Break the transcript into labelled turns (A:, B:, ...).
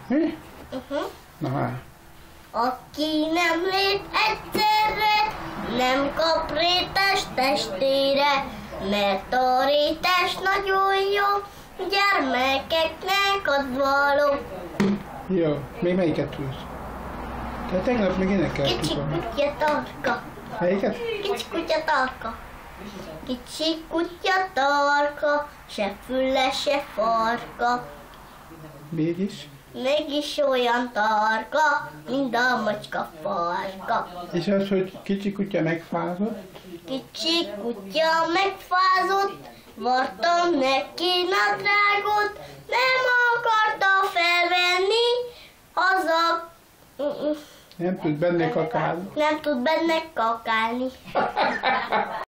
A: Mi?
B: Uh-huh.
A: Na hát.
B: Aki nem lép egyszerre, nem kap rétes testére, mert a rétes nagyon jó, gyermekeknek ad való.
A: Jó, még melyiket tudsz? Te tegnap még énekeltük
B: Kicsi
A: volna.
B: kutya tarka,
A: Melyiket?
B: kicsi kutya tarka. Kicsi kutya tarka, se füle, se farka.
A: Mégis.
B: Mégis olyan tarka, mint a macska farka.
A: És az, hogy kicsi kutya megfázott?
B: Kicsi kutya megfázott, vartam neki nadrágot, nem akarta felvenni, haza...
A: Nem tud benne kakálni.
B: Nem tud benne kakálni.